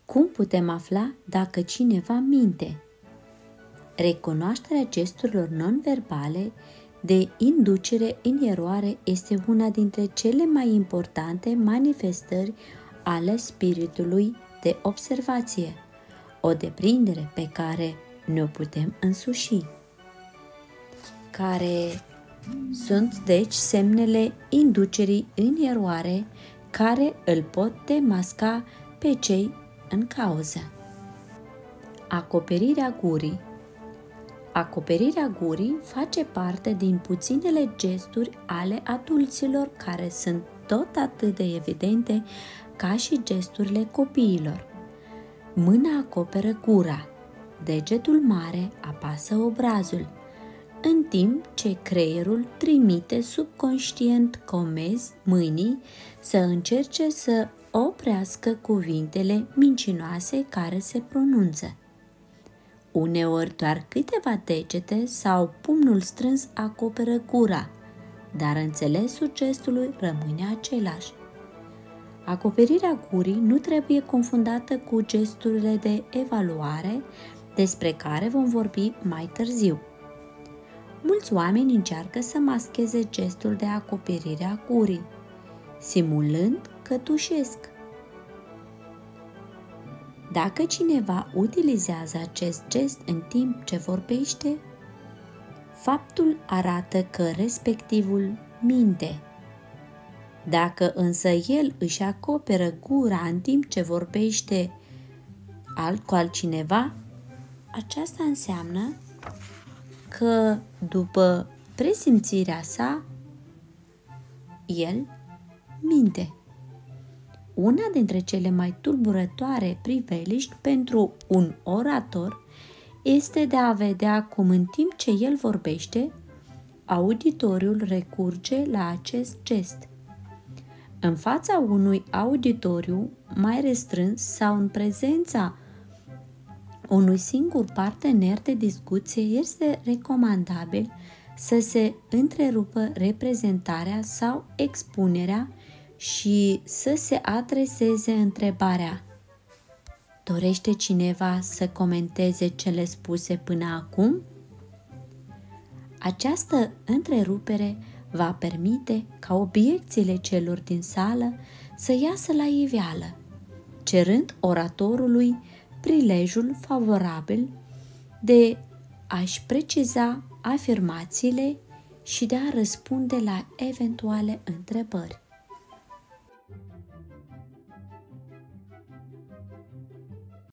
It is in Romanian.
Cum putem afla dacă cineva minte? Recunoașterea gesturilor non-verbale de inducere în eroare este una dintre cele mai importante manifestări ale spiritului de observație, o deprindere pe care ne-o putem însuși. Care sunt deci semnele inducerii în eroare care îl pot demasca pe cei în cauză. Acoperirea gurii. Acoperirea gurii face parte din puținele gesturi ale adulților care sunt tot atât de evidente ca și gesturile copiilor. Mâna acoperă gura, degetul mare apasă obrazul, în timp ce creierul trimite subconștient comenzi mâinii să încerce să oprească cuvintele mincinoase care se pronunță. Uneori doar câteva degete sau pumnul strâns acoperă gura, dar înțelesul gestului rămâne același. Acoperirea gurii nu trebuie confundată cu gesturile de evaluare, despre care vom vorbi mai târziu. Mulți oameni încearcă să mascheze gestul de acoperire a gurii, simulând că tușesc. Dacă cineva utilizează acest gest în timp ce vorbește, faptul arată că respectivul minte. Dacă însă el își acoperă gura în timp ce vorbește cu altcineva, aceasta înseamnă că după presimțirea sa, el minte. Una dintre cele mai tulburătoare priveliști pentru un orator este de a vedea cum în timp ce el vorbește, auditoriul recurge la acest gest. În fața unui auditoriu mai restrâns sau în prezența unui singur partener de discuție este recomandabil să se întrerupă reprezentarea sau expunerea și să se adreseze întrebarea: dorește cineva să comenteze cele spuse până acum? Această întrerupere va permite ca obiecțiile celor din sală să iasă la iveală, cerând oratorului prilejul favorabil de a-și preciza afirmațiile și de a răspunde la eventuale întrebări.